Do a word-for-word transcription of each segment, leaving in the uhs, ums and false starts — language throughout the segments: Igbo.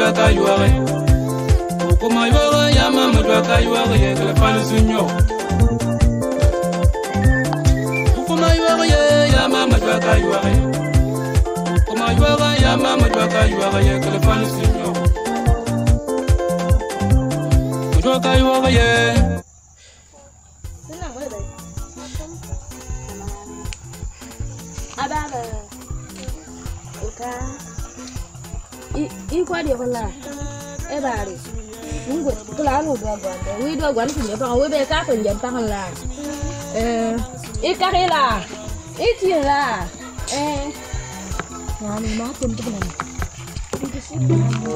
kayuare Ukuma yuare ya mama dwa kayuare ye kele fani sunyo Ukuma yuare ya mama dwa kayuare Ukuma yuare ya mama dwa kayuare ye kele fani sunyo Dwa kayuare ye Ababa Uka I kwa di hola E bari Mungu kula anu dua gwanda Wi dua gwanda kunye pa we be ka kunye pa la Eh I kare la I ti la Eh Ngani ma tum tu bana Di sini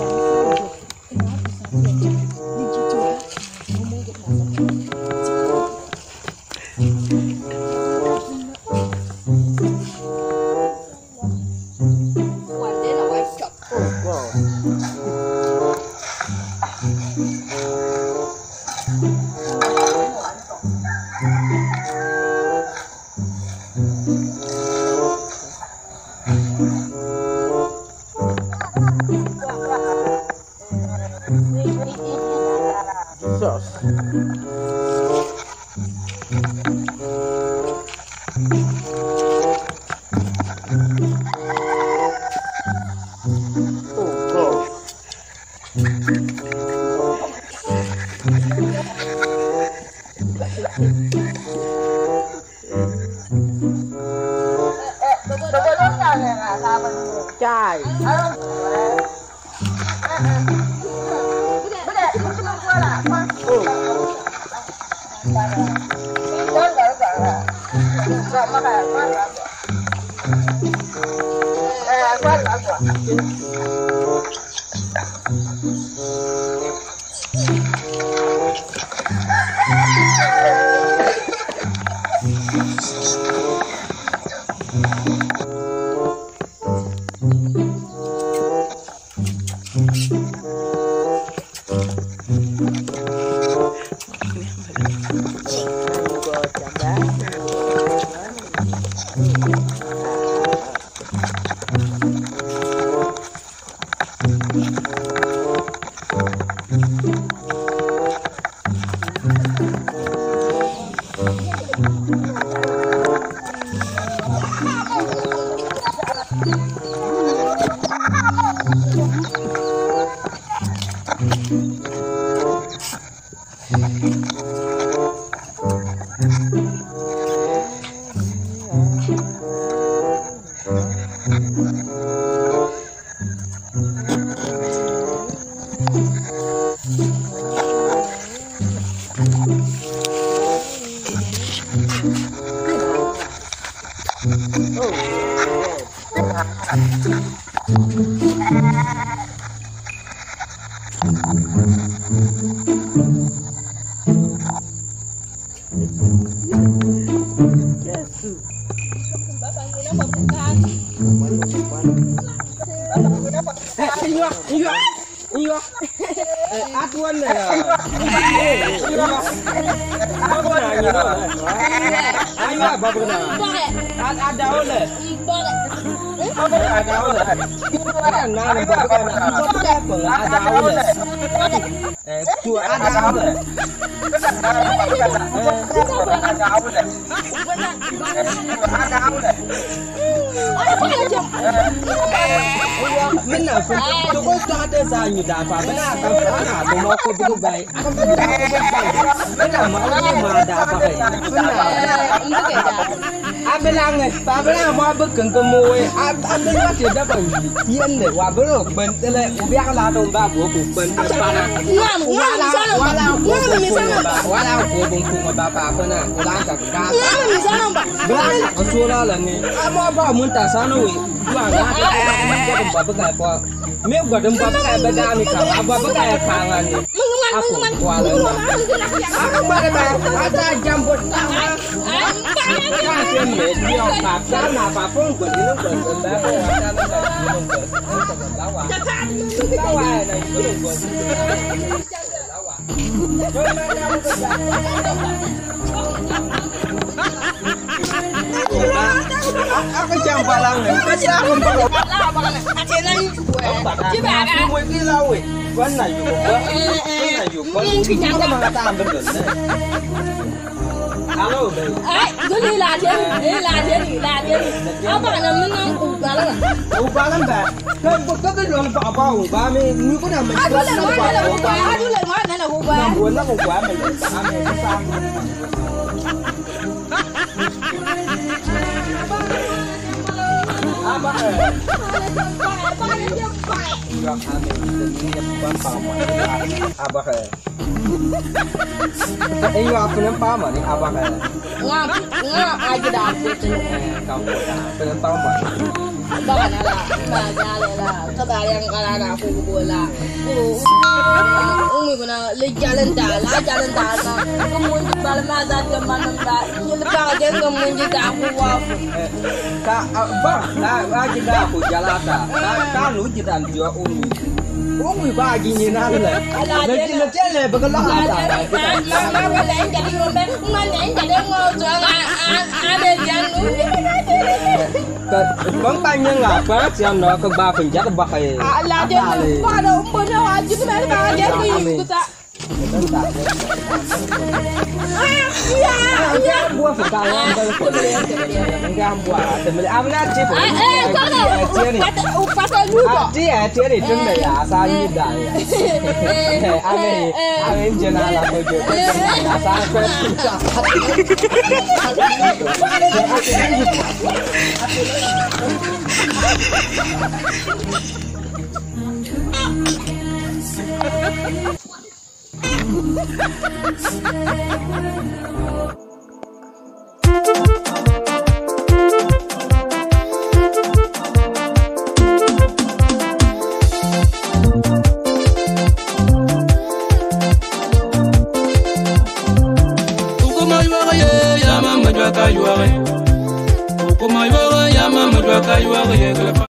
Chai. Abelang eh, abelang mau berkeng kemui, abelang masih dapat tian deh, wabelang bentel, ubiak lah dong babu, bentel panah. Ngam, ngam di sana, Walau, ngam di sana, Pak. walau gua bungkung apa apa kena, ulang tak kan. Ngam di sana, Pak. Belang, aku lah ni. Apa apa muntah sana weh, gua nggak ada gua tempat bekai apa. Mie gua tempat bekai beda ni kau, apa bekai kangen ni. Aku gua lah. Aku mana ada jambut. Kasih media kapal apa pun gua ini gua sembah ada ada minum gua lawa lawa na itu gua lawa aku jam balang ni. Kasi aku balang. La ba na. Ate na ni ku. Ji ba ga. Aku mui kila we. Wan na yu ko. Wan na yu ko. Ki nyang ko mga ta ben ben. Alo be. Ai, ku ni la je. Ni la je ni, la je ni. Apa na mun nang ku ba la. Ku ba lan ba. Ka ka ka lo ba ba u ba me ni ko na me. Adu le mo na ku ba. Adu le mo na ku ba. Na buồn na ku ba me ba me sa. Apa eh? Yang ame ini ban pama. Apa eh? Ini apa yang pama ni? Apa eh? Ngap, ngap aja dah aku tu. Kamu dah pengen pama. Baka na la, baga le la. Kada yang kala na aku bola. Umi ko na le jalan da, la jalan da na. Kemun di balam ada ke mana da. Ni le ka je kemun di da aku wa. Ka ba, la aja dah aku jalan da. Ka ka lu jidan jua umi. Umi bagi ni na le. Nanti nanti le bagala ada. Mama wala jadi ngombe, mana jadi ngojo ada yang Bang tanya nggak apa siang no ke ba penjat ba kai. Ala dia pa da umbo na wajib na ba je ko yuta. Ya, ya Buah sekarang dah ko. Enggak buah, temel amna cip. Eh, eh, kau kata upasa juga. Dia dia ni真的呀，三一的呀。Ame ame jenah lah tu je. Asal kau susah. Kayuare, Kayuare, Yama Madra Kayuare.